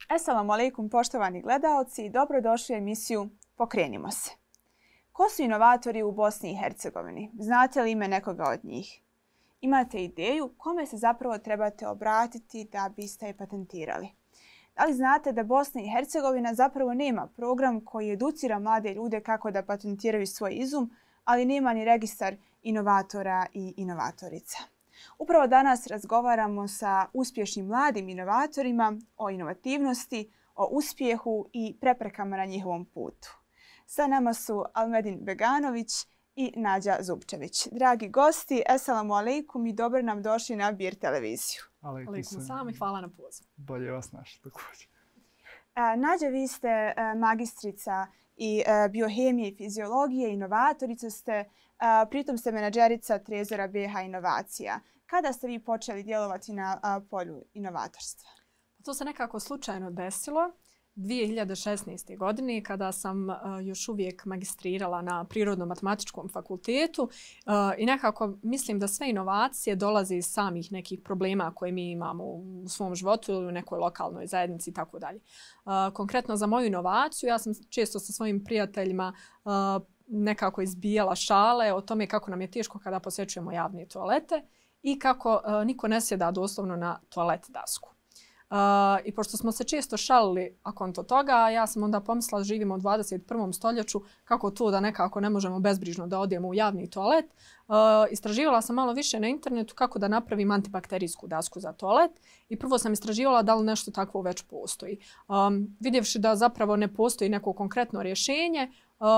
Assalamu alaikum poštovani gledaoci i dobrodošli u emisiju Pokrenimo se. Ko su inovatori u Bosni i Hercegovini? Znate li ime nekoga od njih? Imate ideju kome se zapravo trebate obratiti da biste je patentirali? Da li znate da Bosna i Hercegovina zapravo nema program koji educira mlade ljude kako da patentiraju svoj izum, ali nema ni registar inovatora i inovatorica? Upravo danas razgovaramo sa uspješnim mladim inovatorima o inovativnosti, o uspjehu i preprekama na njihovom putu. Sa nama su Almedin Beganović i Nađa Zupčević. Dragi gosti, assalamu alaikum i dobro nam došli na Bir televiziju. Alaikum salam i hvala na pozivu. Bolje vas našli također. Nađa, vi ste magistrica i biohemije i fiziologije, inovatorica ste, pritom ste menadžerica Trezora BH Inovacija. Kada ste vi počeli djelovati na polju inovatorstva? To se nekako slučajno desilo 2016. godine kada sam još uvijek magistrirala na Prirodno-matematičkom fakultetu i nekako mislim da sve inovacije dolaze iz samih nekih problema koje mi imamo u svom životu ili u nekoj lokalnoj zajednici i tako dalje. Konkretno za moju inovaciju ja sam često sa svojim prijateljima nekako izbijala šale o tome kako nam je teško kada posjećujemo javne toalete i kako niko ne sjeda doslovno na toalet dasku. I pošto smo se često šalili akonto toga, ja sam onda pomislila da živimo u 21. stoljeću, kako to da nekako ne možemo bezbrižno da odemo u javni toalet. Istraživala sam malo više na internetu kako da napravim antibakterijsku dasku za toalet i prvo sam istraživala da li nešto takvo već postoji. Vidjevši da zapravo ne postoji neko konkretno rješenje,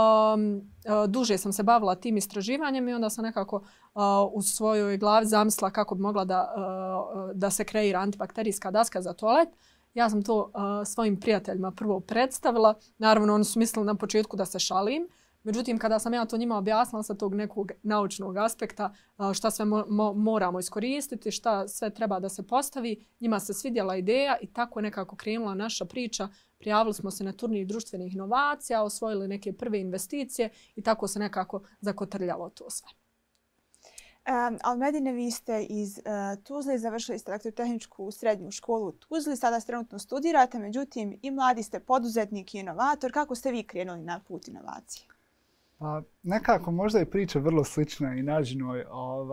duže sam se bavila tim istraživanjem i onda sam nekako u svojoj glavi zamislila kako bi mogla da se kreira antibakterijska daska za toalet. Ja sam to svojim prijateljima prvo predstavila. Naravno, oni su mislili na početku da se šalim. Međutim, kada sam ja to njima objasnila sa tog nekog naučnog aspekta, šta sve moramo iskoristiti, šta sve treba da se postavi, njima se svidjela ideja i tako nekako krenula naša priča. Prijavili smo se na turnir društvenih inovacija, osvojili neke prve investicije i tako se nekako zakotrljalo to sve. Almedine, vi ste iz Tuzle, završili ste elektrotehničku srednju školu u Tuzli, sada trenutno studirate, međutim i mladi ste poduzetnik i inovator. Kako ste vi krenuli na put inovacije? Pa, nekako možda je priča vrlo slična i Nađinoj.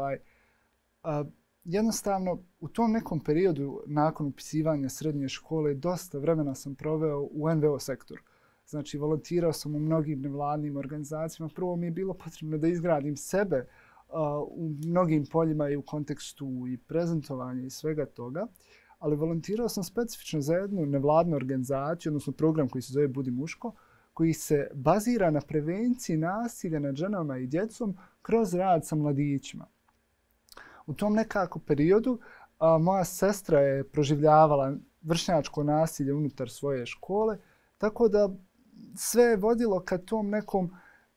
Jednostavno, u tom nekom periodu nakon upisivanja srednje škole dosta vremena sam proveo u NVO sektoru. Znači, volontirao sam u mnogim nevladnim organizacijama. Prvo mi je bilo potrebno da izgradim sebe u mnogim poljima i u kontekstu i prezentovanja i svega toga. Ali volontirao sam specifično za jednu nevladnu organizaciju, odnosno program koji se zove Budi muško, koji se bazira na prevenciji nasilja nad ženama i djecom kroz rad sa mladićima. U tom nekako periodu moja sestra je proživljavala vršnjačko nasilje unutar svoje škole, tako da sve je vodilo ka tom nekom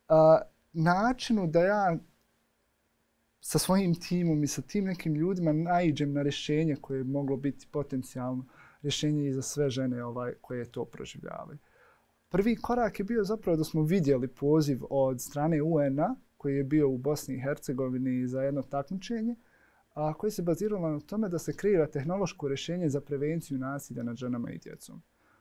načinu da ja sa svojim timom i sa tim nekim ljudima naiđem na rješenje koje je moglo biti potencijalno rješenje i za sve žene koje to proživljavaju. Prvi korak je bio zapravo da smo vidjeli poziv od strane UN-a koji je bio u Bosni i Hercegovini za jedno takmičenje, koji se baziralo na tome da se kreira tehnološko rješenje za prevenciju nasilja nad ženama i djecom.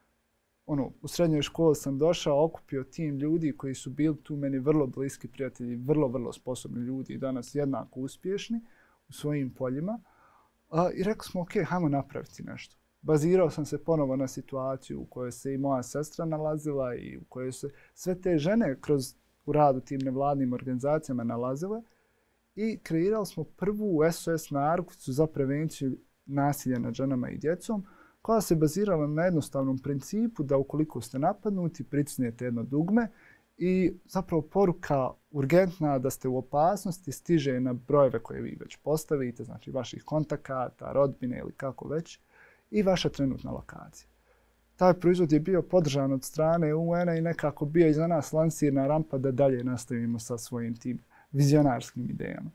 U srednjoj školi sam došao, okupio tim ljudi koji su bili tu meni vrlo bliski prijatelji, vrlo sposobni ljudi i danas jednako uspješni u svojim poljima. I rekli smo, ok, hajmo napraviti nešto. Bazirao sam se ponovo na situaciju u kojoj se i moja sestra nalazila i u kojoj se sve te žene u radu tim nevladnim organizacijama nalazile i kreirali smo prvu SOS narukvicu za prevenciju nasilja nad ženama i djecom koja se bazirala na jednostavnom principu da ukoliko ste napadnuti, pritisnete jedno dugme i zapravo poruka urgentna da ste u opasnosti stiže na brojeve koje vi već postavite, znači vaših kontakata, rodbine ili kako već, i vaša trenutna lokacija. Taj proizvod je bio podržan od strane UN-a i nekako bio iza nas lansirna rampa da dalje nastavimo sa svojim tim vizionarskim idejama.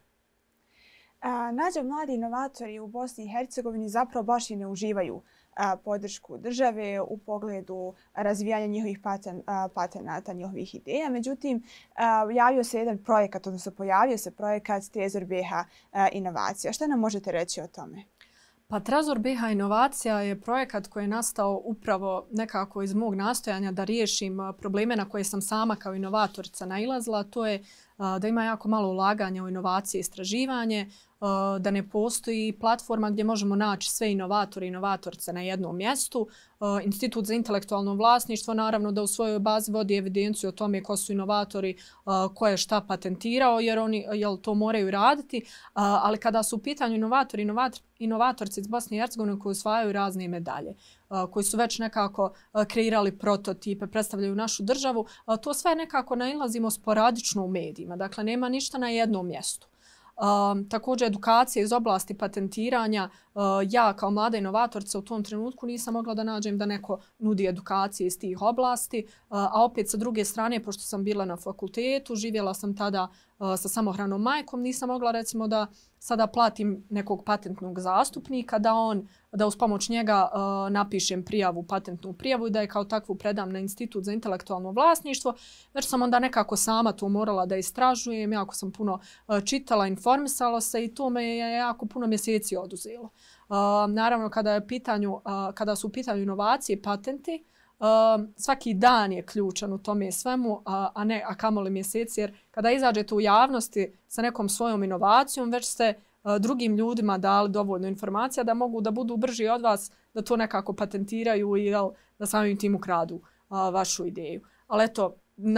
Nađa, mladi inovatori u Bosni i Hercegovini zapravo baš i ne uživaju podršku države u pogledu razvijanja njihovih patenata, njihovih ideja. Međutim, javio se jedan projekat, odnosno pojavio se projekat Trezor BH Inovacija. Šta nam možete reći o tome? Pa Trezor BiH inovacija je projekat koji je nastao upravo nekako iz mog nastojanja da riješim probleme na koje sam sama kao inovatorica nailazila. To je da ima jako malo ulaganja u inovacije i istraživanje, da ne postoji platforma gdje možemo naći sve inovatore i inovatorice na jednom mjestu. Institut za intelektualno vlasništvo naravno da u svojoj bazi vodi evidenciju o tome ko su inovatori, ko je šta patentirao jer oni to moraju raditi. Ali kada su u pitanju inovatorice iz Bosne i Hercegovine koji osvajaju razne medalje, koji su već nekako kreirali prototipe, predstavljaju našu državu, to sve nekako nailazimo sporadično u medijima. Dakle, nema ništa na jednom mjestu. Također edukacija iz oblasti patentiranja. Ja kao mlada inovatorica u tom trenutku nisam mogla da nađem da neko nudi edukacije iz tih oblasti, a opet sa druge strane, pošto sam bila na fakultetu, živjela sam tada sa samohranom majkom, nisam mogla recimo da sada platim nekog patentnog zastupnika, da uz pomoć njega napišem patentnu prijavu i da je kao takvu predam na Institut za intelektualno vlasništvo. Već sam onda nekako sama to morala da istražujem, jako sam puno čitala, informisala se i to me je jako puno mjeseci oduzelo. Naravno, kada su u pitanju inovacije i patenti, svaki dan je ključan u tome svemu, a kamoli mjeseci, jer kada izađete u javnosti sa nekom svojom inovacijom, već ste drugim ljudima dali dovoljno informacija da mogu da budu brži od vas, da to nekako patentiraju i da samim tim ukradu vašu ideju. Ali eto,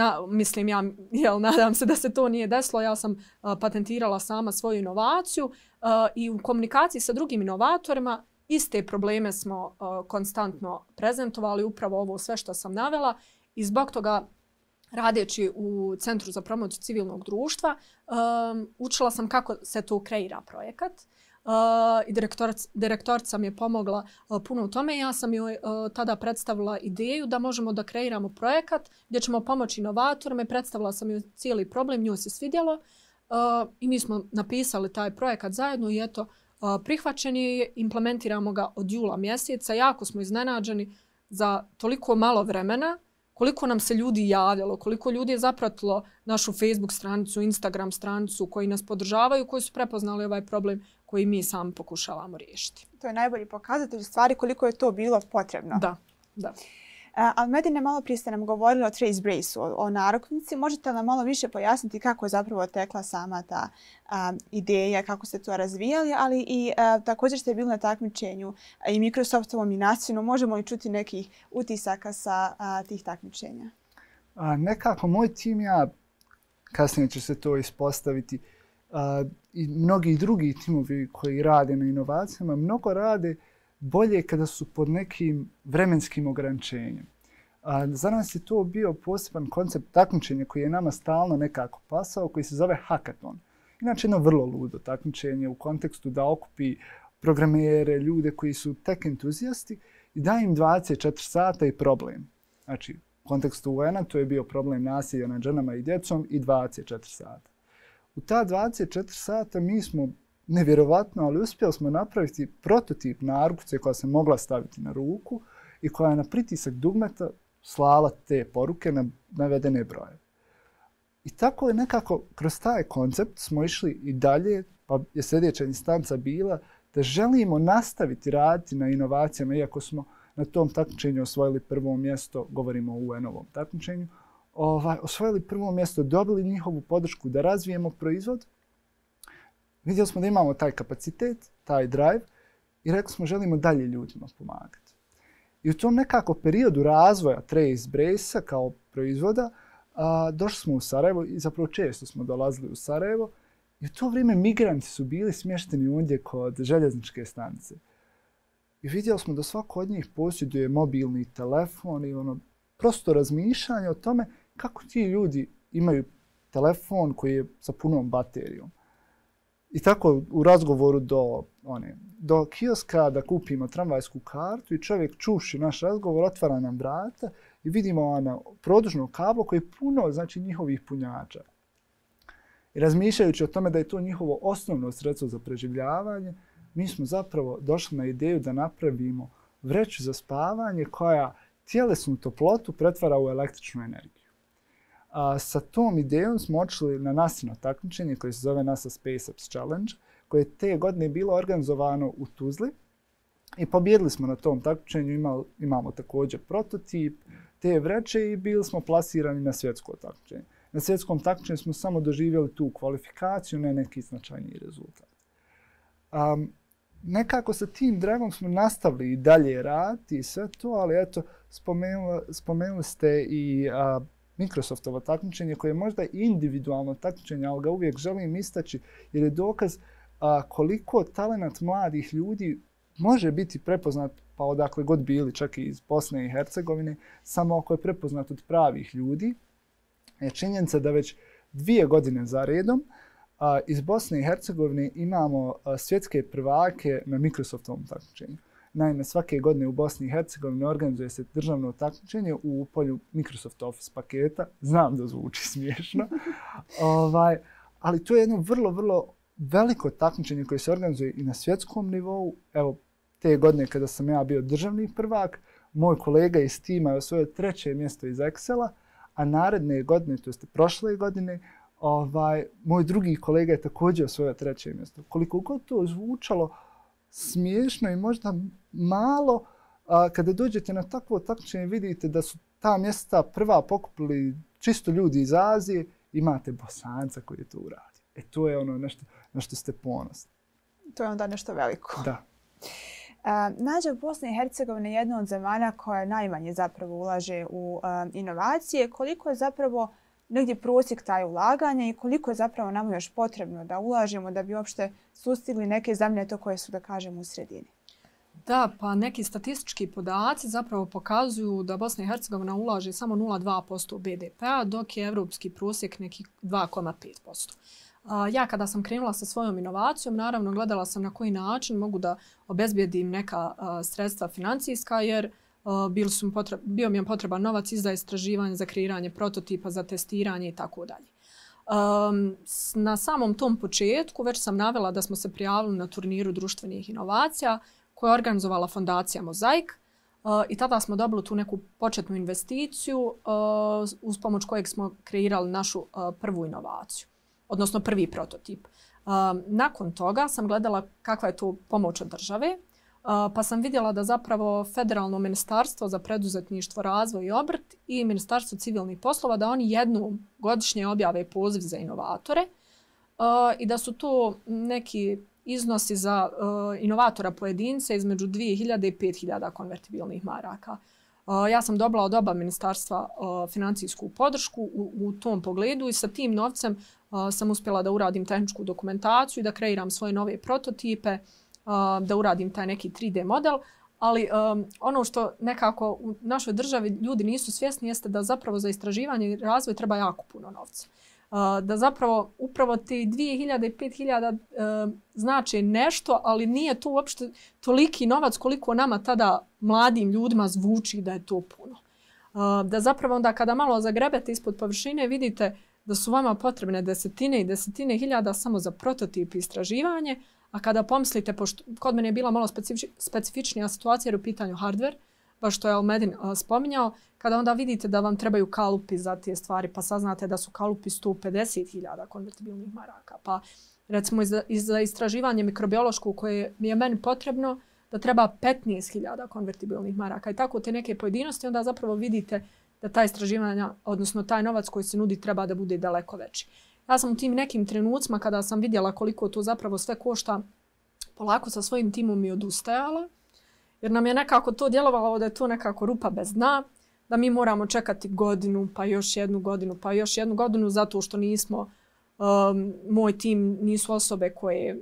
nadam se da se to nije desilo. Ja sam patentirala sama svoju inovaciju i u komunikaciji sa drugim inovatorima iste probleme smo konstantno prezentovali, upravo ovo sve što sam navela i zbog toga radeći u Centru za promociju civilnog društva učila sam kako se to kreira projekat i direktorica mi je pomogla puno u tome. Ja sam joj tada predstavila ideju da možemo da kreiramo projekat gdje ćemo pomoći inovatorima i predstavila sam joj cijeli problem, njoj se svidjelo i mi smo napisali taj projekat zajedno i eto, prihvaćen je, implementiramo ga od jula mjeseca. Jako smo iznenađeni za toliko malo vremena, koliko nam se ljudi javljalo, koliko ljudi je zapratilo našu Facebook stranicu, Instagram stranicu koji nas podržavaju, koji su prepoznali ovaj problem koji mi sami pokušavamo riješiti. To je najbolji pokazatelj stvari koliko je to bilo potrebno. Da. Ali Medine, malo prije ste nam govorili o TraceBrace-u, o narukvici. Možete li nam malo više pojasniti kako je zapravo tekla sama ta ideja, kako ste to razvijali, ali i također ste bili na takmičenju i Microsoftovom i Nacionalnom. Možemo li čuti nekih utisaka sa tih takmičenja? Nekako moj tim, kasnije će se to ispostaviti, i mnogi drugi timovi koji rade na inovacijama, mnogo rade bolje kada su pod nekim vremenskim ograničenjem. Za nas je to bio poseban koncept takmičenja koji je nama stalno nekako pasao, koji se zove hackathon. Inače, jedno vrlo ludo takmičenje u kontekstu da okupi programere, ljude koji su tech entuzijasti i da im 24 sata i problem. Znači, u kontekstu UN-a to je bio problem nasilja nad ženama i djecom i 24 sata. U ta 24 sata mi smo nevjerovatno, ali uspjeli smo napraviti prototip narukvice koja se mogla staviti na ruku i koja je na pritisak dugmeta slala te poruke na navedene broje. I tako je nekako kroz taj koncept smo išli i dalje, pa je sljedeća instanca bila da želimo nastaviti raditi na inovacijama, iako smo na tom takmičenju osvojili prvo mjesto, govorimo o UN-ovom takmičenju, osvojili prvo mjesto, dobili njihovu podršku da razvijemo proizvod. Vidjeli smo da imamo taj kapacitet, taj drive i rekli smo želimo dalje ljudima pomagati. I u tom nekako periodu razvoja TraceBrace-a kao proizvoda došli smo u Sarajevo i zapravo često smo dolazili u Sarajevo i u to vrijeme migranti su bili smješteni ondje kod željezničke stanice. I vidjeli smo da svako od njih posjeduje mobilni telefon i prosto razmišljanje o tome kako ti ljudi imaju telefon koji je sa punom baterijom. I tako u razgovoru do kioska da kupimo tramvajsku kartu i čovjek čuši naš razgovor, otvara nam vrata i vidimo produžno kablo koji je puno njihovih punjača. I razmišljajući o tome da je to njihovo osnovno sredstvo za preživljavanje, mi smo zapravo došli na ideju da napravimo vreću za spavanje koja tjelesnu toplotu pretvara u električnu energiju. Sa tom idejom smo odšli na NASIno takmičenje koje se zove NASA SpaceX Challenge, koje je te godine bilo organizovano u Tuzli I pobjedili smo na tom takmičenju, imamo također prototip te vreće i bili smo plasirani na svjetsko takmičenje. Na svjetskom takmičenju smo samo doživjeli tu kvalifikaciju, ne neki značajniji rezultat. Nekako sa tim dragom smo nastavili i dalje raditi i sve to, ali eto, spomenuli ste i Microsoftovo takmičenje koje je možda individualno takmičenje, ali ga uvijek želim istaći jer je dokaz koliko talenat mladih ljudi može biti prepoznat pa odakle god bili, čak i iz Bosne i Hercegovine, samo ako je prepoznat od pravih ljudi. Je činjenica da već 2 godine za redom iz Bosne i Hercegovine imamo svjetske prvake na Microsoftovom takmičenju. Naime, svake godine u Bosni i Hercegovini organizuje se državno takmičenje u polju Microsoft Office paketa. Znam da zvuči smiješno, ali to je jedno vrlo veliko takmičenje koje se organizuje i na svjetskom nivou. Evo, te godine kada sam ja bio državni prvak, moj kolega iz tima je osvojio 3. mjesto iz Excela, a naredne godine, to jest prošle godine, moj drugi kolega je također osvojio 3. mjesto. Koliko god to zvučalo smiješno i možda malo, kada dođete na takvo takmičenje vidite da su ta mjesta prva pokupili čisto ljudi iz Azije, imate Bosanca koji je to uradio. To je ono nešto na što ste ponosni. To je onda nešto veliko. Da. Nađa, Bosna i Hercegovina je jedna od zemalja koja najmanje zapravo ulaže u inovacije. Koliko je zapravo negdje prosjek taj ulaganja i koliko je zapravo nama još potrebno da ulažemo da bi uopšte sustigli neke zemlje to koje su, da kažemo, u sredini? Da, pa neki statistički podaci zapravo pokazuju da Bosna i Hercegovina ulaže samo 0,2% BDP-a, dok je evropski prosjek neki 2,5%. Ja kada sam krenula sa svojom inovacijom, naravno gledala sam na koji način mogu da obezbijedim neka sredstva financijska, jer bio mi je potreban novac i za istraživanje, za kreiranje prototipa, za testiranje i tako dalje. Na samom tom početku već sam navela da smo se prijavili na turniru društvenih inovacija koje je organizovala fondacija Mozaik i tada smo dobili tu neku početnu investiciju uz pomoć kojeg smo kreirali našu prvu inovaciju, odnosno prvi prototip. Nakon toga sam gledala kakva je to pomoć od države, pa sam vidjela da zapravo Federalno ministarstvo za preduzetništvo, razvoj i obrt i Ministarstvo civilnih poslova da oni jednom godišnje objave poziv za inovatore i da su to neki iznosi za inovatora pojedince između 2000 i 5000 konvertibilnih maraka. Ja sam dobila od oba ministarstva financijsku podršku u tom pogledu i sa tim novcem sam uspjela da uradim tehničku dokumentaciju i da kreiram svoje nove prototipe, da uradim taj neki 3D model, ali ono što nekako u našoj državi ljudi nisu svjesni jeste da zapravo za istraživanje i razvoj treba jako puno novca. Da zapravo upravo te 2000 i 5000 znači nešto, ali nije to uopšte toliki novac koliko nama tada mladim ljudima zvuči da je to puno. Da zapravo onda kada malo zagrebete ispod površine vidite da su vama potrebne desetine i desetine hiljada samo za prototip i istraživanje, a kada pomislite, pošto kod mene je bila malo specifičnija situacija jer u pitanju hardware, baš što je Almedin spominjao, kada onda vidite da vam trebaju kalupi za te stvari, pa saznate da su kalupi 150.000 konvertibilnih maraka. Pa recimo za istraživanje mikrobiološko koje je meni potrebno, da treba 15.000 konvertibilnih maraka. I tako te neke pojedinosti onda zapravo vidite da ta istraživanja, odnosno taj novac koji se nudi treba da bude daleko veći. Ja sam u tim nekim trenucima kada sam vidjela koliko to zapravo sve košta, polako sa svojim timom i odustajala, jer nam je nekako to djelovalo da je to nekako rupa bez dna, da mi moramo čekati godinu, pa još jednu godinu, pa još jednu godinu zato što nismo, moj tim nisu osobe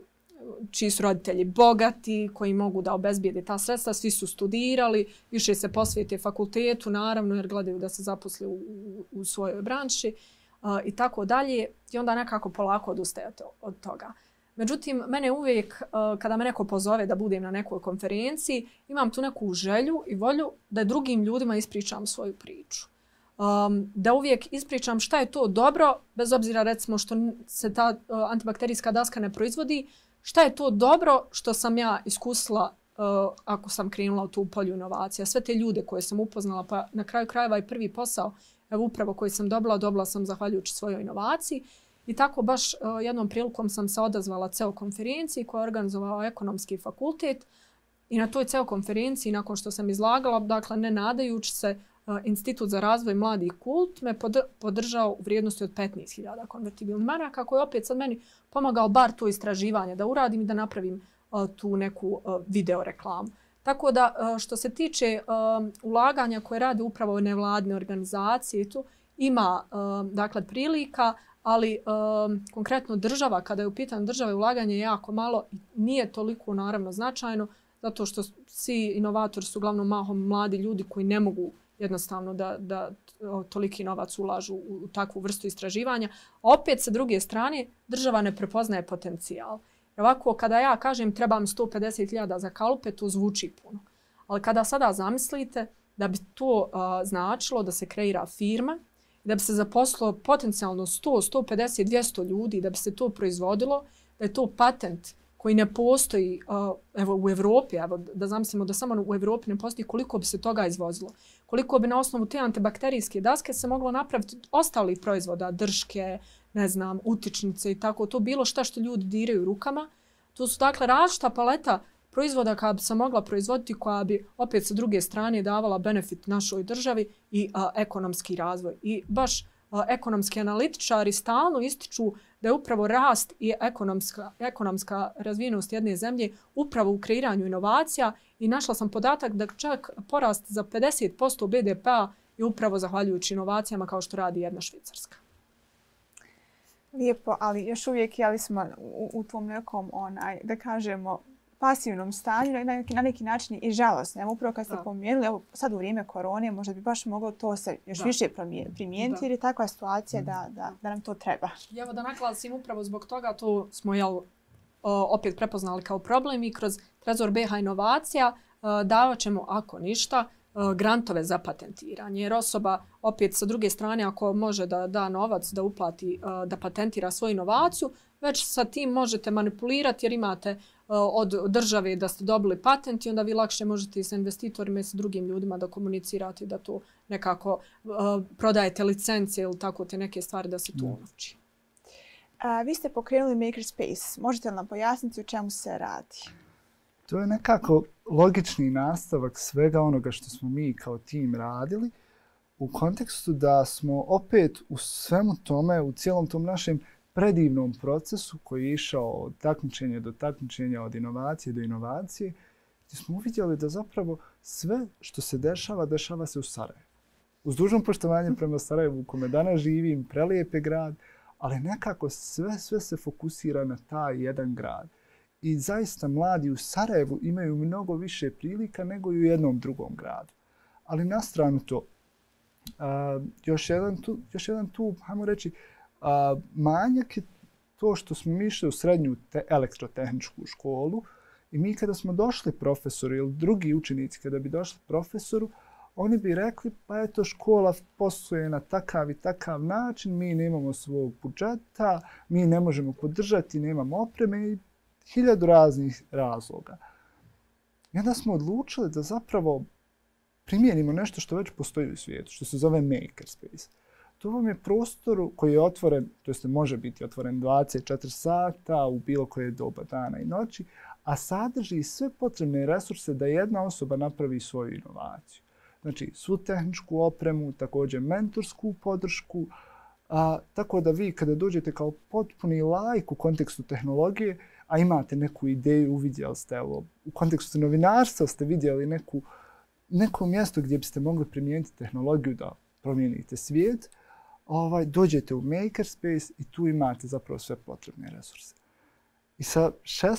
čiji su roditelji bogati, koji mogu da obezbijede ta sredstva, svi su studirali, više se posvijete fakultetu, naravno, jer gledaju da se zaposle u svojoj branši i tako dalje. I onda nekako polako odustajete od toga. Međutim, mene uvijek, kada me neko pozove da budem na nekoj konferenciji, imam tu neku želju i volju da drugim ljudima ispričam svoju priču. Da uvijek ispričam šta je to dobro, bez obzira recimo što se ta antibakterijska daska ne proizvodi, šta je to dobro što sam ja iskusila ako sam krenula u tu polju inovacija. Sve te ljude koje sam upoznala, pa na kraju krajeva i prvi posao, evo upravo koji sam dobila sam zahvaljujući svojoj inovaciji. I tako baš jednom prilikom sam se odazvala ceo konferenciji koja je organizovala ekonomski fakultet I na toj ceo konferenciji, nakon što sam izlagala, dakle ne nadajući se, Institut za razvoj mladih Kult me podržao u vrijednosti od 15.000 konvertibilnih maraka, koji je opet sad meni pomagao bar to istraživanje da uradim i da napravim tu neku video reklamu. Tako da što se tiče ulaganja koje rade upravo nevladine organizacije, tu ima dakle prilika, ali konkretno država, kada je u pitanju države, ulaganje je jako malo i nije toliko naravno značajno, zato što svi inovatori su uglavnom mahom mladi ljudi koji ne mogu jednostavno da toliki novac ulažu u takvu vrstu istraživanja. Opet, sa druge strane, država ne prepoznaje potencijal. Ovako, kada ja kažem trebam 150.000 za kalupe, to zvuči puno. Ali kada sada zamislite da bi to značilo da se kreira firma, da bi se zaposlilo potencijalno 100, 150, 200 ljudi, da bi se to proizvodilo, da je to patent koji ne postoji evo, u Evropi, evo, da zamislimo da samo u Evropi ne postoji, koliko bi se toga izvozilo. Koliko bi na osnovu te antibakterijske daske se moglo napraviti ostalih proizvoda, drške, ne znam, utičnice i tako. To bilo šta što ljudi diraju rukama. To su dakle različita paleta proizvoda koja bi se mogla proizvoditi, koja bi opet sa druge strane davala benefit našoj državi i ekonomski razvoj. I baš ekonomski analitičari stalno ističu da je upravo rast i ekonomska razvijenost jedne zemlje upravo u kreiranju inovacija i našla sam podatak da čak porast za 50% BDP-a je upravo zahvaljujući inovacijama kao što radi jedna Švicarska. Lijepo, ali još uvijek jeli smo u tom nekom, da kažemo, pasivnom stanju, na neki način i žalosno. Evo, upravo kad ste pomijenili, evo sad u vrijeme korone, možda bi baš moglo to se još više primijeniti, jer je takva situacija da nam to treba. I evo da naglasim, upravo zbog toga to smo opet prepoznali kao problem i kroz Trezor BiH inovacija davat ćemo, ako ništa, grantove za patentiranje. Jer osoba, opet sa druge strane, ako može da da novac, da uplati, da patentira svoju inovaciju, već sa tim možete manipulirati jer imate od države da ste dobili patent i onda vi lakše možete i sa investitorima i sa drugim ljudima da komunicirate, da to nekako prodajete licence ili tako te neke stvari da se to unovči. Vi ste pokrenuli Makerspace. Možete li nam pojasniti o čemu se radi? To je nekako logični nastavak svega onoga što smo mi kao tim radili u kontekstu da smo opet u svemu tome, u cijelom tom našem predivnom procesu koji je išao od takmičenja do takmičenja, od inovacije do inovacije, gdje smo uvidjeli da zapravo sve što se dešava, dešava se u Sarajevu. Uz dužno poštovanje prema Sarajevu u kome danas živim, prelijep je grad, ali nekako sve se fokusira na taj jedan grad. I zaista mladi u Sarajevu imaju mnogo više prilika nego i u jednom drugom gradu. Ali na stranu to, još jedan tu, hajmo reći, manjak je to što smo mi išli u srednju elektrotehničku školu i mi kada smo došli profesoru ili drugi učenici kada bi došli profesoru, oni bi rekli pa eto škola posluje na takav i takav način, mi nemamo svog budžeta, mi ne možemo podržati, nemamo opreme i 1000 raznih razloga. I onda smo odlučili da zapravo primijenimo nešto što već postoji u svijetu, što se zove Makerspace. To vam je prostor koji je otvoren, to jest može biti otvoren 24 sata u bilo koje doba dana i noći, a sadrži sve potrebne resurse da jedna osoba napravi svoju inovaciju. Znači, svu tehničku opremu, također mentorsku podršku, tako da vi kada dođete kao potpuni laik u kontekstu tehnologije, a imate neku ideju, uvidjeli ste, evo, u kontekstu novinarstva ste vidjeli neko mjesto gdje biste mogli primijeniti tehnologiju da promijenite svijet, dođete u Makerspace i tu imate zapravo sve potrebne resurse. I sa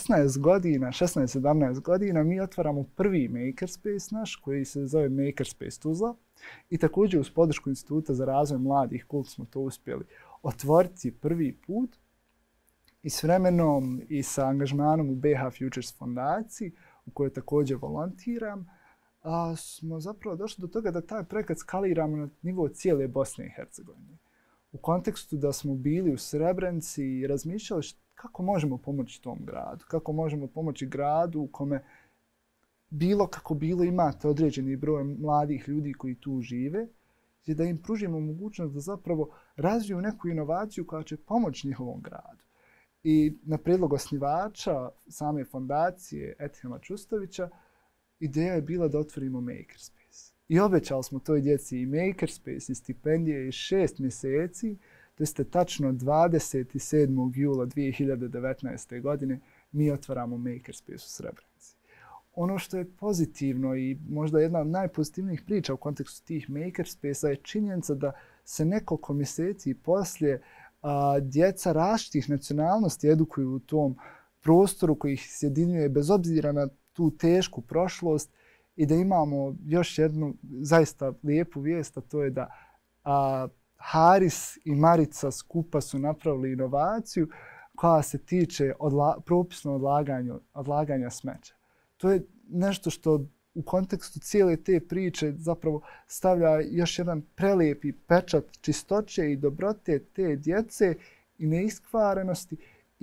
16-17 godina mi otvaramo prvi Makerspace naš koji se zove Makerspace Tuzla i također uz podršku Instituta za razvoj mladih Kult smo to uspjeli otvoriti prvi put i s vremenom i sa angažmanom u BiH Futures fondaciji u kojoj također volontiram, smo zapravo došli do toga da taj projekat skaliramo na nivo cijele Bosne i Hercegovine. U kontekstu da smo bili u Srebrenici i razmišljali kako možemo pomoći tom gradu, kako možemo pomoći gradu u kome bilo kako bilo imate određeni broj mladih ljudi koji tu žive, je da im pružimo mogućnost da zapravo razviju neku inovaciju koja će pomoći njihovom gradu. I na prijedlog osnivača same fondacije Etihama Čustovića ideja je bila da otvorimo makerspace. I obećali smo toj djeci i makerspace i stipendije i 6 mjeseci, to jeste tačno 27. jula 2019. godine mi otvaramo makerspace u Srebrenici. Ono što je pozitivno i možda jedna od najpozitivnijih priča u kontekstu tih makerspace-a je činjenica da se nekoliko mjeseci poslije djeca različitih nacionalnosti edukuju u tom prostoru koji ih sjedinjuje bez obzira na tu tešku prošlost i da imamo još jednu zaista lijepu vijest, a to je da Haris i Marica skupa su napravili inovaciju koja se tiče propisno odlaganja smeća. To je nešto što u kontekstu cijele te priče zapravo stavlja još jedan prelijepi pečat čistoće i dobrote te djece i neiskvarenosti i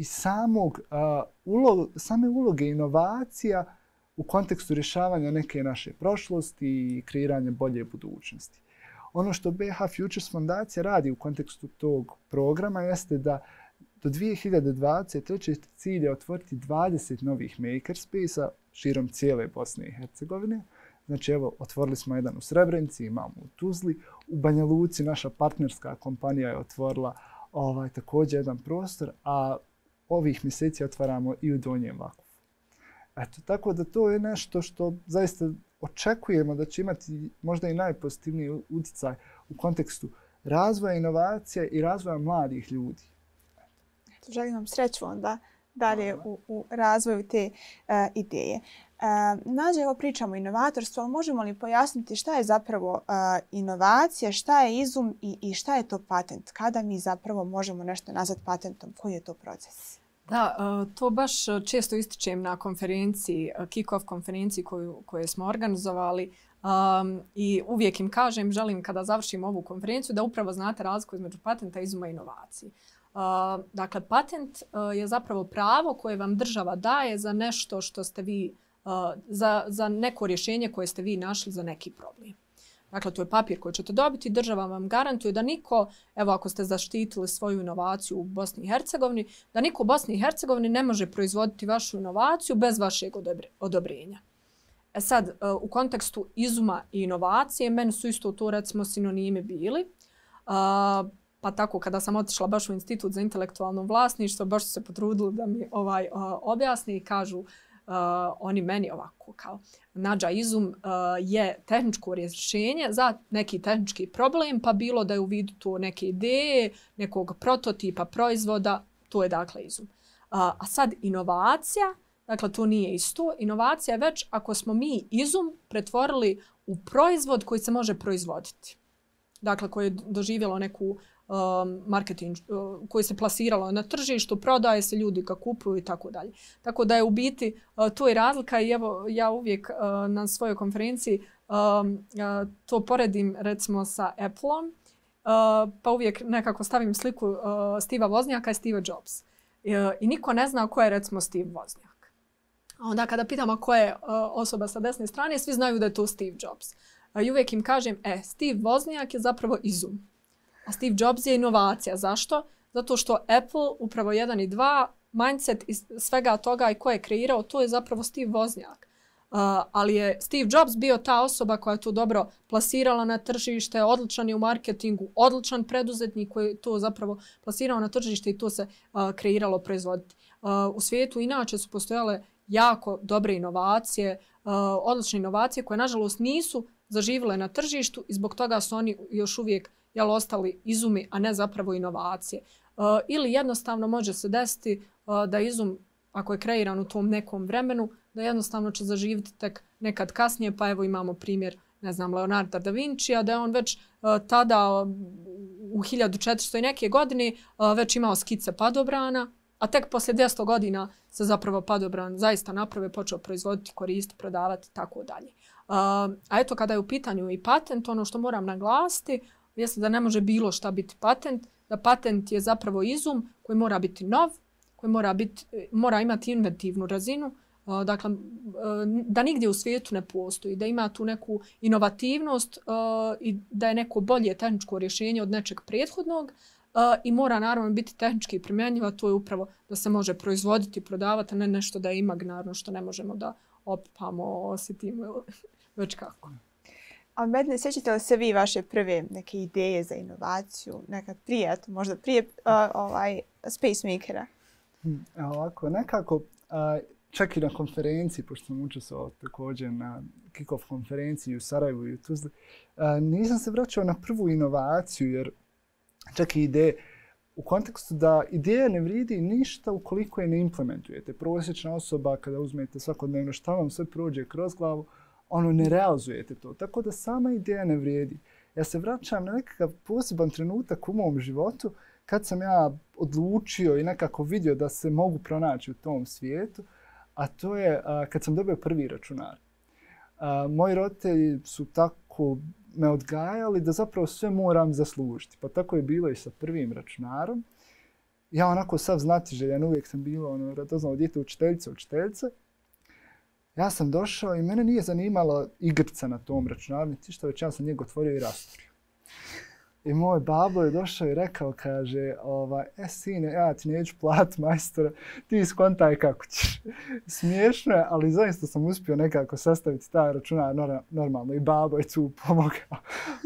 same uloge inovacija u kontekstu rješavanja neke naše prošlosti i kreiranja bolje budućnosti. Ono što BH Futures fondacija radi u kontekstu tog programa jeste da do 2023. cilj je otvoriti 20 novih makerspace-a širom cijele Bosne i Hercegovine. Znači evo, otvorili smo jedan u Srebrenici, imamo u Tuzli. U Banja Luci naša partnerska kompanija je otvorila također jedan prostor, a ovih mjeseci otvaramo i u Donjem Vakufu. Eto, tako da to je nešto što zaista očekujemo da će imati možda i najpozitivniji utjecaj u kontekstu razvoja inovacija i razvoja mladih ljudi. Želim vam sreću onda dalje u razvoju te ideje. Nađe, evo pričamo o inovatorstvu, ali možemo li pojasniti šta je zapravo inovacija, šta je izum i šta je to patent? Kada mi zapravo možemo nešto nazvati patentom? Koji je to proces? Da, to baš često ističem na konferenciji, kick-off konferenciji koju smo organizovali i uvijek im kažem, želim kada završim ovu konferenciju da upravo znate razliku između patenta, izuma i inovacije. Dakle, patent je zapravo pravo koje vam država daje za nešto što ste vi, za neko rješenje koje ste vi našli za neki problem. Dakle, to je papir koji ćete dobiti, država vam garantuje da niko, evo ako ste zaštitili svoju inovaciju u Bosni i Hercegovini, da niko u Bosni i Hercegovini ne može proizvoditi vašu inovaciju bez vašeg odobrenja. E sad, u kontekstu izuma i inovacije, meni su isto to recimo sinonimi bili. Pa tako, kada sam otišla baš u Institut za intelektualno vlasništvo, baš su se potrudili da mi objasni i kažu oni meni ovako kao Nađa, izum je tehničko rješenje za neki tehnički problem, pa bilo da je u vidu to neke ideje, nekog prototipa, proizvoda, to je dakle izum. A sad inovacija, dakle to nije isto. Inovacija je već ako smo mi izum pretvorili u proizvod koji se može proizvoditi. Dakle, koje je doživjelo neku marketing koji se plasiralo na tržištu, prodaje se, ljudi ga kupuju i tako dalje. Tako da je u biti to je razlika i evo ja uvijek na svojoj konferenciji to poredim recimo sa Appleom, pa uvijek nekako stavim sliku Steva Woznjaka i Steve Jobs. I niko ne zna ko je recimo Steve Woznjak. A onda kada pitamo ko je osoba sa desne strane, svi znaju da je to Steve Jobs. I uvijek im kažem, Steve Woznjak je zapravo izum. A Steve Jobs je inovacija. Zašto? Zato što Apple, upravo 1 i 2, mindset iz svega toga i ko je kreirao, to je zapravo Steve Woznjak. Ali je Steve Jobs bio ta osoba koja je to dobro plasirala na tržište, odličan je u marketingu, odličan preduzetnik koji je to zapravo plasirao na tržište i to se kreiralo proizvoditi. U svijetu inače su postojale jako dobre inovacije, odlične inovacije koje nažalost nisu zaživjele na tržištu i zbog toga su oni još uvijek ostali izumi, a ne zapravo inovacije. Ili jednostavno može se desiti da izum, ako je kreiran u tom nekom vremenu, da jednostavno će zaživjeti tek nekad kasnije, pa evo imamo primjer, ne znam, Leonarda da Vincija, da je on već tada u 1400 i neke godine već imao skice padobrana, a tek poslije 200 godina se zapravo padobran zaista naprave, počeo proizvoditi, koristiti, prodavati i tako dalje. A eto, kada je u pitanju i patent, ono što moram naglasiti jeste da ne može bilo šta biti patent, da patent je zapravo izum koji mora biti nov, koji mora imati inventivnu razinu, dakle, da nigdje u svijetu ne postoji, da ima tu neku inovativnost i da je neko bolje tehničko rješenje od nečeg prethodnog i mora naravno biti tehnički primjenjiva, to je upravo da se može proizvoditi, prodavati, a ne nešto da je imaginarno što ne možemo da opipamo, osjetimo već kako. A Medne, sjećate li se vi vaše prve neke ideje za inovaciju, nekad prije, možda prije Space Makera? Ovako, nekako, čak i na konferenciji, pošto sam učestvovao također na kick-off konferenciji u Sarajevu i u Tuzli, nisam se vraćao na prvu inovaciju, jer čak i ideje, u kontekstu da ideja ne vrijedi ništa ukoliko je ne implementujete. Prosječna osoba, kada uzmete svakodnevno šta vam sve prođe kroz glavu, ne realizujete to. Tako da sama ideja ne vrijedi. Ja se vraćam na nekakav poseban trenutak u mom životu kad sam ja odlučio i nekako vidio da se mogu pronaći u tom svijetu, a to je kad sam dobio prvi računar. Moji roditelji su tako me odgajali da zapravo sve moram zaslužiti. Pa tako je bilo i sa prvim računarom. Ja onako sav znatiželjan, uvijek sam bilo radoznalo dijete učiteljice. Ja sam došao i mene nije zanimala igrica na tom računaru, niti što već ja sam njega otvorio i rasturio. I moj babo je došao i rekao, kaže, sine, ja ti neću platiti majstora, ti skontaj kako ćeš. Smiješno je, ali zaista sam uspio nekako sastaviti taj računar normalno i babo je tu pomogao.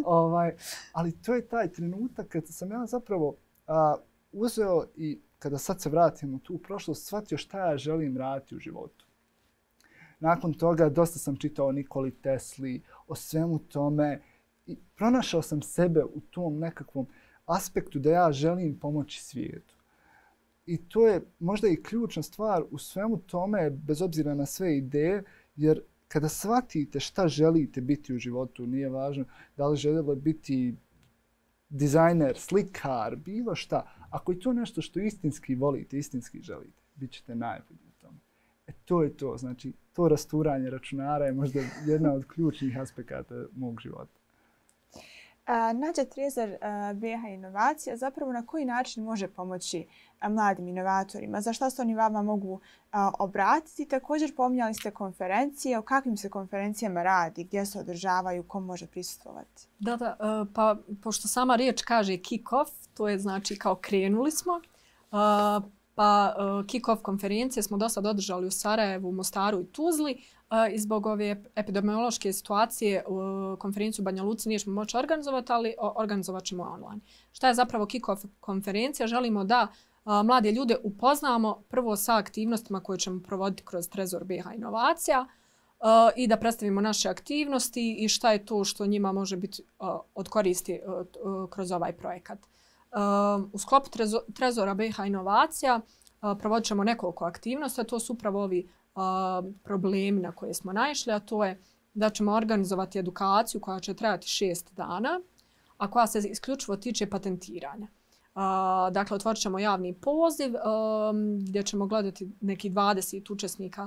Ali to je taj trenutak kad sam ja zapravo uzeo i kada sad se vratim u tu prošlost, shvatio šta ja želim raditi u životu. Nakon toga dosta sam čitao o Nikoli Tesli, o svemu tome i pronašao sam sebe u tom nekakvom aspektu da ja želim pomoći svijetu. I to je možda i ključna stvar u svemu tome, bez obzira na sve ideje, jer kada shvatite šta želite biti u životu, nije važno da li želite biti dizajner, slikar, bilo šta. Ako je to nešto što istinski volite, istinski želite, bit ćete najbolji u tome. To je to. Znači, to rasturanje računara je možda jedna od ključnih aspekata mog života. Nađa Trezor BiH Inovacija zapravo na koji način može pomoći mladim inovatorima? Za šta se oni vama mogu obratiti? Također pominjali ste konferencije. O kakvim se konferencijama radi? Gdje se održavaju? Ko može prisustvovati? Da, pa pošto sama riječ kaže kick-off, to je znači kao krenuli smo. Pa kick-off konferencije smo do sad održali u Sarajevu, Mostaru i Tuzli. I zbog ove epidemiološke situacije konferenciju u Banja Luci nismo moći organizovati, ali organizovat ćemo online. Šta je zapravo kick-off konferencija? Želimo da mlade ljude upoznamo prvo sa aktivnostima koje ćemo provoditi kroz Trezor BiH Inovacija i da predstavimo naše aktivnosti i šta je to što njima može biti od koristi kroz ovaj projekat. U sklopu Trezora BiH Inovacija provodit ćemo nekoliko aktivnosti, a to su upravo ovi problemi na koje smo naišli, a to je da ćemo organizovati edukaciju koja će trajati 6 dana, a koja se isključivo tiče patentiranja. Dakle, otvorit ćemo javni poziv gdje ćemo gledati neki 20 učesnika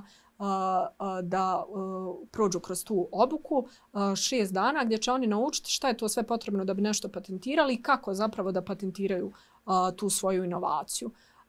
da prođu kroz tu obuku 6 dana gdje će oni naučiti šta je to sve potrebno da bi nešto patentirali i kako zapravo da patentiraju tu svoju inovaciju.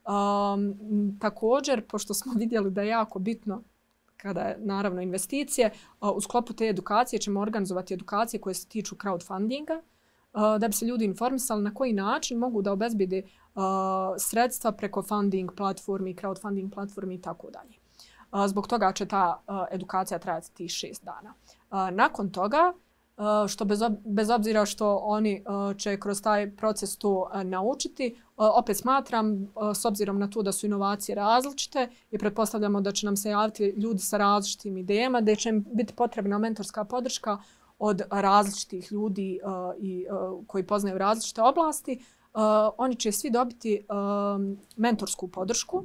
Također, pošto smo vidjeli da je jako bitno kada je naravno investicije, u sklopu te edukacije ćemo organizovati edukacije koje se tiču crowdfundinga, da bi se ljudi informisali na koji način mogu da obezbede sredstva preko funding platformi, crowdfunding platformi i tako dalje. Zbog toga će ta edukacija trajati tih 6 dana. Nakon toga, što bez obzira što oni će kroz taj proces to naučiti, opet smatram, s obzirom na to da su inovacije različite i pretpostavljamo da će nam se javiti ljudi sa različitim idejama, da će im biti potrebna mentorska podrška od različitih ljudi koji poznaju različite oblasti, oni će svi dobiti mentorsku podršku.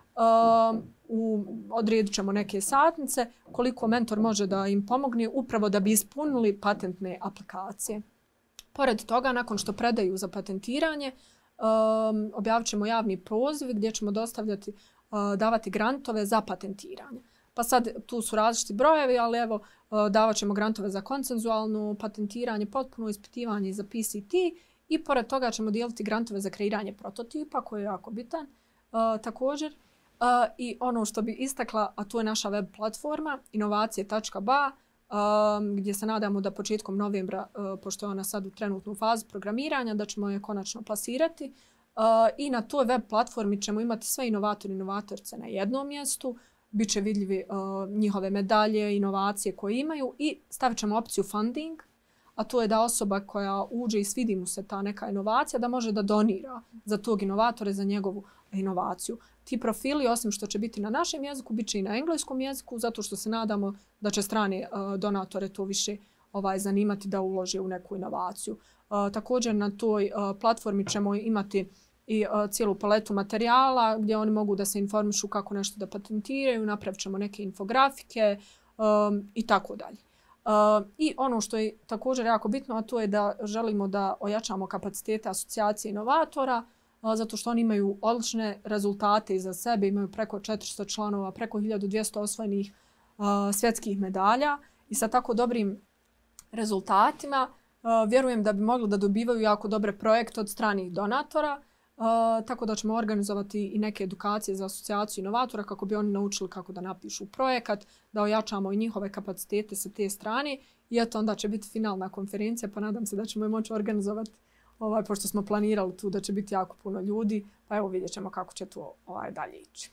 Odredit ćemo neke satnice koliko mentor može da im pomogne upravo da bi ispunili patentne aplikacije. Pored toga, nakon što predaju za patentiranje, objavit ćemo javni poziv gdje ćemo davati grantove za patentiranje. Pa sad tu su različiti brojevi, ali evo davat ćemo grantove za konsenzualno patentiranje, potpuno ispitivanje za PCT i pored toga ćemo dijeliti grantove za kreiranje prototipa koji je jako bitan također. I ono što bi istakla, a to je naša web platforma inovacije.ba gdje se nadamo da početkom novembra, pošto je ona sad u trenutnu fazu programiranja, da ćemo je konačno plasirati. I na toj web platformi ćemo imati sve inovatori i inovatorice na jednom mjestu, bit će vidljivi njihove medalje, inovacije koje imaju i stavit ćemo opciju funding, a to je da osoba koja uđe i svidi mu se ta neka inovacija, da može da donira za tog inovatora, za njegovu inovaciju. Ti profili, osim što će biti na našem jeziku, bit će i na engleskom jeziku, zato što se nadamo da će strane donatore to više zanimati da ulože u neku inovaciju. Također na toj platformi ćemo imati i cijelu paletu materijala gdje oni mogu da se informišu kako nešto da patentiraju, napravit ćemo neke infografike i tako dalje. I ono što je također jako bitno, a to je da želimo da ojačamo kapacitete asocijacije inovatora, zato što oni imaju odlične rezultate iza sebe, imaju preko 400 članova, preko 1200 osvojenih svjetskih medalja i sa tako dobrim rezultatima vjerujem da bi mogli da dobivaju jako dobre projekte od stranih donatora, tako da ćemo organizovati i neke edukacije za asocijaciju inovatora kako bi oni naučili kako da napišu projekat, da ojačamo i njihove kapacitete sa te strane i eto onda će biti finalna konferencija pa nadam se da ćemo je moći organizovati pošto smo planirali tu da će biti jako puno ljudi, pa evo vidjet ćemo kako će to dalje ići.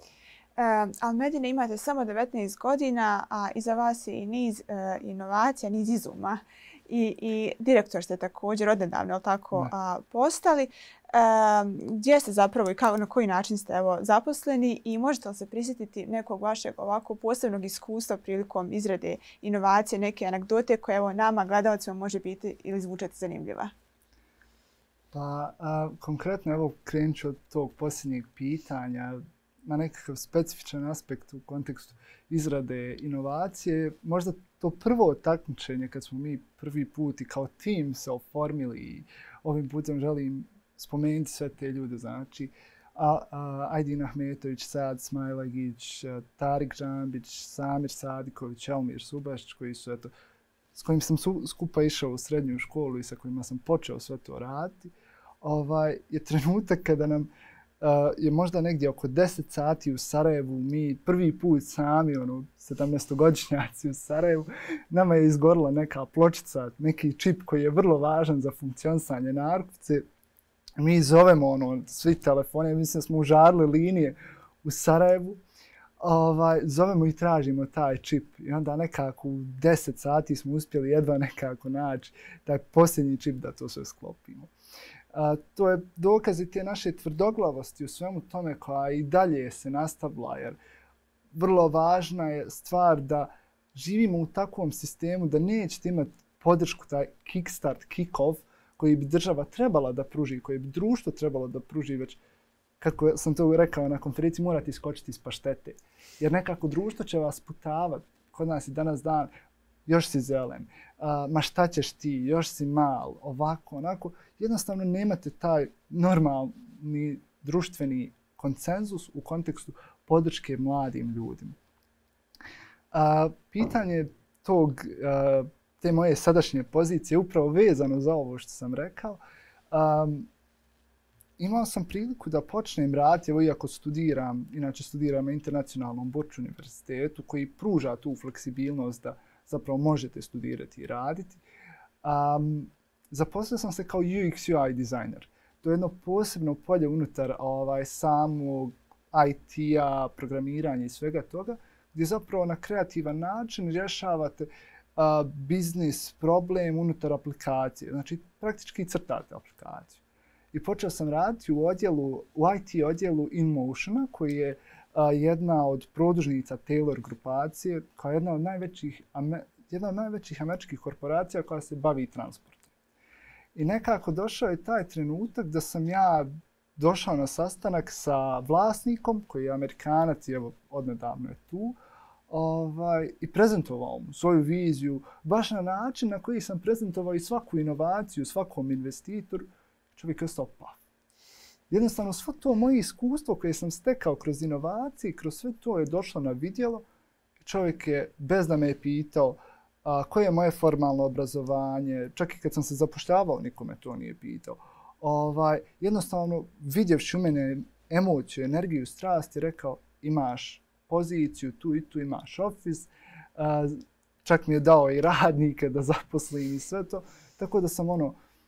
Ali Medine, imate samo 19 godina, a iza vas je i niz inovacija, niz izuma. I direktor ste također odnedavno tako postali. Gdje ste zapravo i na koji način ste zaposleni i možete li se prisjetiti nekog vašeg ovako posebnog iskustva prilikom izrade inovacije, neke anegdote koje nama gledalcima može biti ili zvučati zanimljiva? Pa konkretno krenut ću od tog posljednjeg pitanja na nekakav specifičan aspekt u kontekstu izrade inovacije. Možda to prvo takmičenje kad smo mi prvi put i kao tim se oformili i ovim putem želim spomenuti sve te ljude. Znači, Ajdin Ahmetović, Sad Smajlagić, Tarik Džambić, Samir Sadiković, Elmir Subašić, koji su, s kojim sam skupa išao u srednju školu i sa kojima sam počeo sve to raditi, je trenutak kada nam je možda negdje oko 10 sati u Sarajevu, mi prvi put sami, 17-godišnjaci u Sarajevu, nama je izgorila neka pločica, neki čip koji je vrlo važan za funkcionisanje narukvice. Mi zovemo svi telefone, mislim da smo užarili linije u Sarajevu, zovemo i tražimo taj čip. I onda nekako u 10 sati smo uspjeli jedva nekako naći taj posljednji čip da to sve sklopimo. To je dokaz i te naše tvrdoglavosti u svemu tome koja i dalje se nastavila, jer vrlo važna je stvar da živimo u takvom sistemu da nećete imati podršku, taj kickstart, kick-off koji bi država trebala da pruži, koji bi društvo trebalo da pruži, već kako sam to rekao na konferenciji, morate iskočiti iz paštete. Jer nekako društvo će vas putavati. Kod nas je danas dan, još si zelen, ma šta ćeš ti, još si mal, ovako, onako. Jednostavno nemate taj normalni društveni konsenzus u kontekstu podrške mladim ljudima. Pitanje te moje sadašnje pozicije upravo vezano za ovo što sam rekao. Imao sam priliku da počnem raditi, evo iako inače studiram na Internacionalnom Burch univerzitetu koji pruža tu fleksibilnost da zapravo možete studirati i raditi. Zaposlio sam se kao UX UI dizajner. To je jedno posebno polje unutar samog IT-a, programiranja i svega toga, gdje zapravo na kreativan način rješavate biznis problem unutar aplikacije. Znači, praktički crtate aplikaciju. I počeo sam raditi u IT odjelu InMotiona, koji je jedna od produžnica Taylor grupacije, koja je jedna od najvećih američkih korporacija koja se bavi transportom. I nekako došao je taj trenutak da sam ja došao na sastanak sa vlasnikom, koji je Amerikanac i evo odnedavno je tu, i prezentovao mu svoju viziju, baš na način na koji sam prezentovao i svaku inovaciju, svakom investitoru. Čovjek je ostao paf. Jednostavno, svo to moje iskustvo koje sam stekao kroz inovacije, kroz sve to je došlo na vidjelo. Čovjek je, bez da me je pitao koje je moje formalno obrazovanje, čak i kad sam se zapošljavao, nikome to nije pitao. Jednostavno, vidjevši u mene emociju, energiju, strast, je rekao imaš poziciju, tu i tu imaš office. Čak mi je dao i radnike da zaposlim i sve to. Tako da sam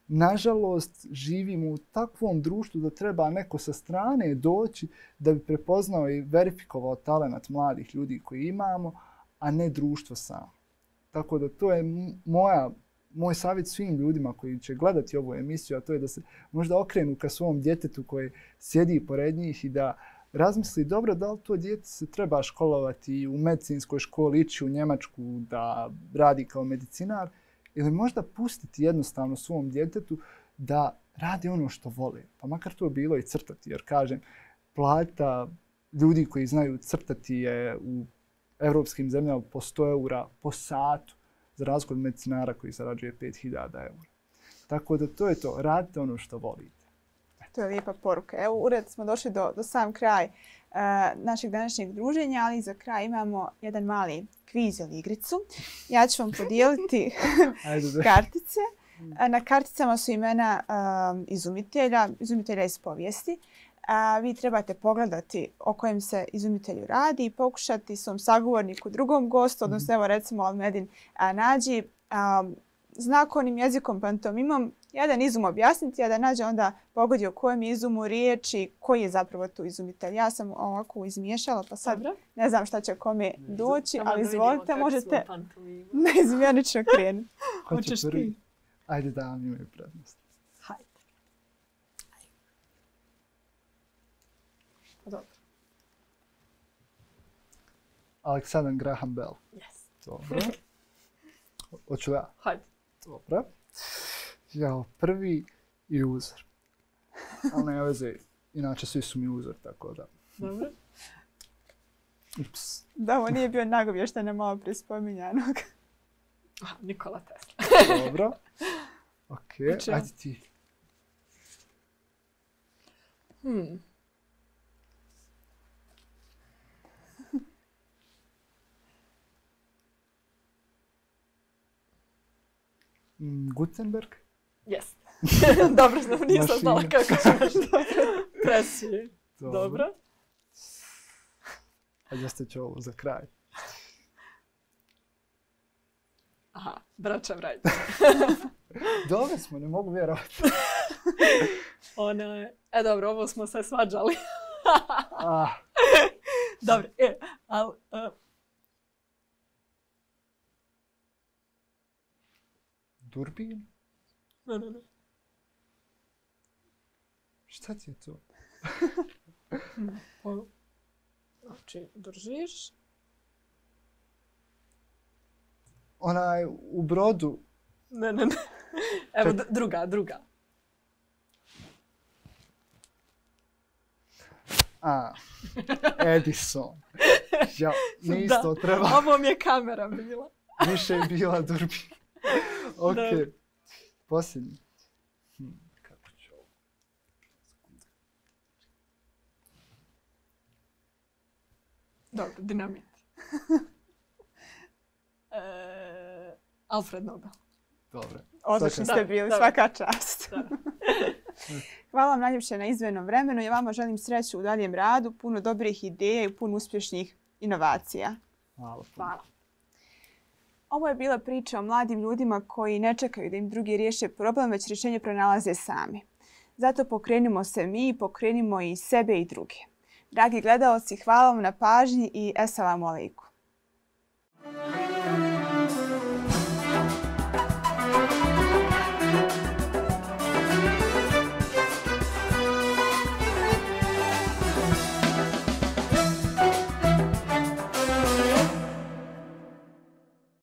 nažalost, živimo u takvom društvu da treba neko sa strane doći da bi prepoznao i verifikovao talenat mladih ljudi koji imamo, a ne društvo samo. Tako da to je moj savjet svim ljudima koji će gledati ovu emisiju, a to je da se možda okrenu ka svom djetetu koji sjedi pored njih i da razmisli dobro da li to dijete se treba školovati u medicinskoj školi, ići u Njemačku da radi kao medicinar ili možda pustiti jednostavno svom djetetu da radi ono što vole. Pa makar to bilo i crtati, jer kažem, plata ljudi koji znaju crtati je u evropskim zemljama po 100 eura po satu, za razliku od medicinara koji zarađuje 5000 eura. Tako da to je to, radite ono što volite. To je lijepa poruka. Evo, ured smo došli do sam kraj našeg današnjeg druženja, ali za kraj imamo jedan mali kviz ili igricu. Ja ću vam podijeliti kartice. Na karticama su imena izumitelja iz povijesti. Vi trebate pogledati o kojem se izumitelju radi i pokušati svom sagovorniku, drugom gostu, odnosno evo recimo Almedin Nađi, znakovnim jezikom, pantomimom, jedan izum objasniti, a da Nađa onda pogodi o kojem izumu riječi, koji je zapravo tu izumitelj. Ja sam ovako izmiješala, pa sad ne znam šta će kome doći, ali izvolite, možete neizmjenično krenuti. Hoćeš ti? Ajde da vam imaju prednost. Hajde. Dobro. Alexander Graham Bell. Yes. Dobro. Hoću ja? Hajde. Dobro. Ja prvi i uzor. Ali ne veze, inače svi su mi uzor, tako da. Dobro. Ups. Da, ovo nije bio nagovještene malo prije spominjanog. Nikola Tesla. Dobro. Ok, ajde ti. Gutenberg? Yes. Dobro, nisam znala kako ćeš presije. Dobro. Ajde, ostaću ovo za kraj. Aha, braća Vrajt. Dobro smo, ne mogu vjerovati. Dobro, ovo smo se svađali. Ah. Dobro, ali... Durbin? Ne. Šta ti je to? Znači, držiš. Onaj u brodu. Ne. Evo, druga. Edison. Ja, nije isto treba. Ovo mi je kamera bila. Više je bila Durbin. Ok. Posljednji. Kako ću ovo? Dobro, dinamit. Alfred Nobel. Dobro. Odlični ste bili, svaka čast. Hvala vam najljepše na izdvojenom vremenu. Ja vama želim sreću u daljem radu, puno dobrih ideja i puno uspješnih inovacija. Hvala. Ovo je bila priča o mladim ljudima koji ne čekaju da im drugi riješe problem, već rješenje pronalaze sami. Zato pokrenimo se mi, pokrenimo i sebe i druge. Dragi gledaoci, hvala vam na pažnji i eselamu alejkum.